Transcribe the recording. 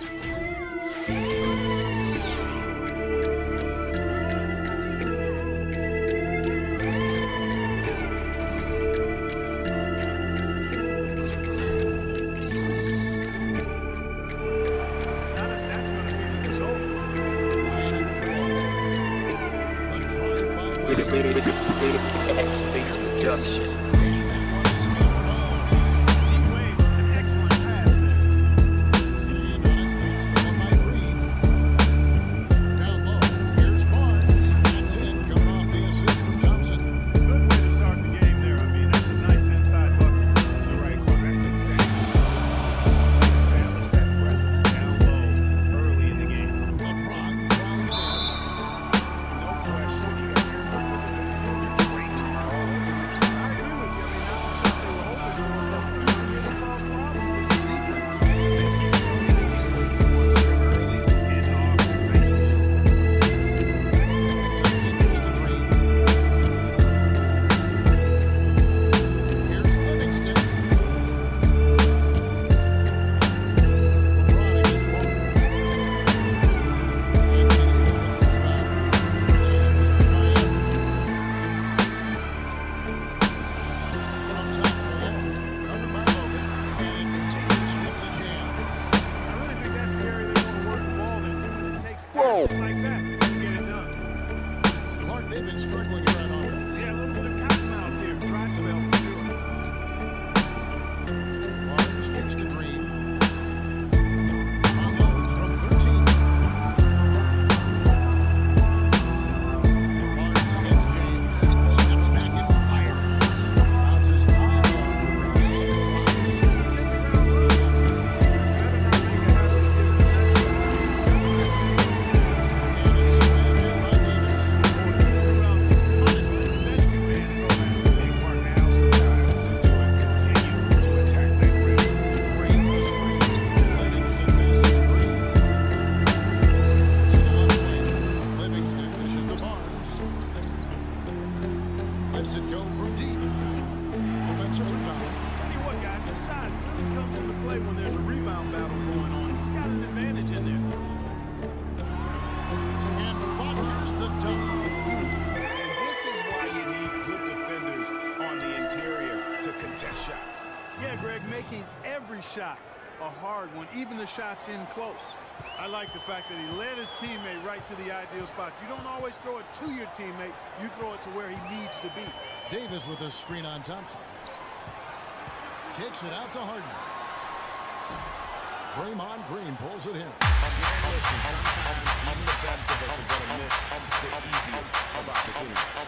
Production. Like that, get it done. Clark, they've been struggling here on offense. Yeah, a little bit of cotton mouth here. Dry spell for sure. Barnes kicks to Green. Unloads from 13. Barnes against James. Steps back and fires. Bounces high off the lets it go from deep. Offensive rebound. Tell you what, guys, his size really comes into play when there's a rebound battle going on. He's got an advantage in there. And Rodgers the dunk. And this is why you need good defenders on the interior to contest shots. Yeah, Greg, making every shot a hard one, even the shots in close. I like the fact that he led his teammate right to the ideal spots. You don't always throw it to your teammate. You throw it to where he needs to be. Davis with a screen on Thompson. Kicks it out to Harden. Draymond Green pulls it in. Listen, sometimes even the best of us are going to miss the easiest of opportunities.